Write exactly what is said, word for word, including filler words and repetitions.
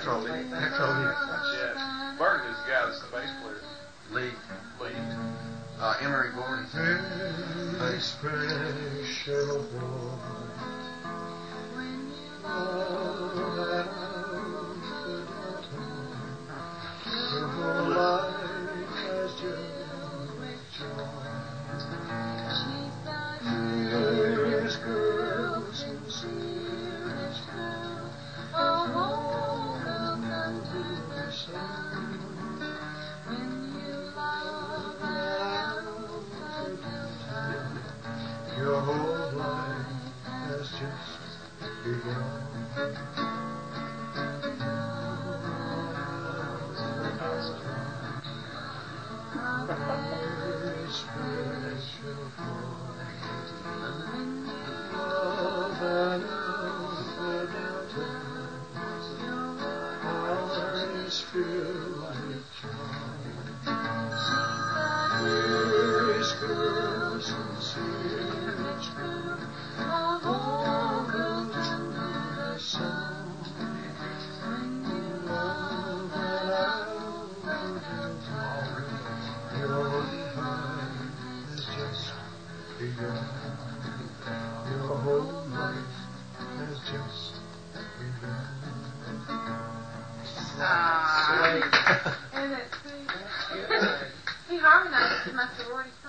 Electro Lee. Electro Lee. Yeah. Burton is the guy that's the bass player. Lee. Lee. Uh, Emery Gordon. Hey, special boy. Your whole life has just joy. This girl, sincere as girl, a whole world unto herself. When you love and love, your whole life has just begun. Very special boy. Love and unforgettable. Heart is filled with joy. This girl, sincere each girl, a whole world under the sun. When you love and unforgettable, your time has just begun. Your whole life has just begun. Ah, isn't it sweet? He harmonized with my sorority friend.